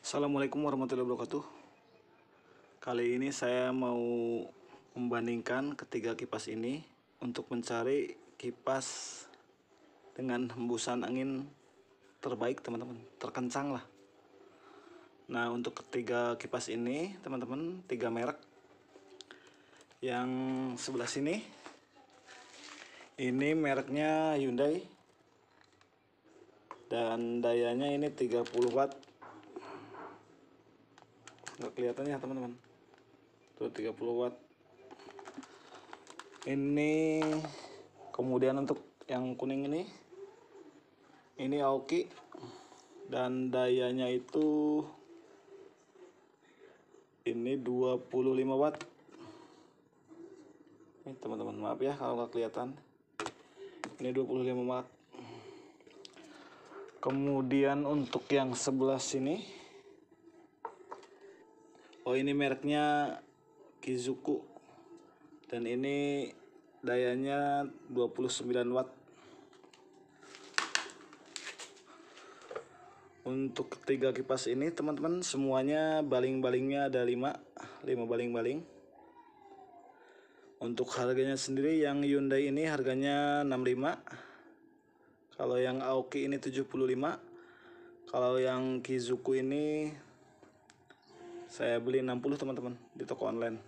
Assalamualaikum warahmatullahi wabarakatuh. Kali ini saya mau membandingkan ketiga kipas ini untuk mencari kipas dengan hembusan angin terbaik, teman-teman, terkencang lah. Nah, untuk ketiga kipas ini, teman-teman, tiga merek. Yang sebelah sini ini mereknya Hyundai dan dayanya ini 30 watt. Nggak kelihatan ya, teman-teman. Tuh 30 watt. Ini kemudian untuk yang kuning ini Aoki dan dayanya itu ini 25 watt. Ini teman-teman, maaf ya kalau nggak kelihatan. Ini 25 watt. Kemudian untuk yang sebelah sini, ini mereknya Kizuku dan ini dayanya 29 watt. Untuk ketiga kipas ini, teman-teman, semuanya baling-balingnya ada 5 baling-baling. Untuk harganya sendiri, yang Hyundai ini harganya 65. Kalau yang Aoki ini 75. Kalau yang Kizuku ini saya beli 60, teman-teman, di toko online.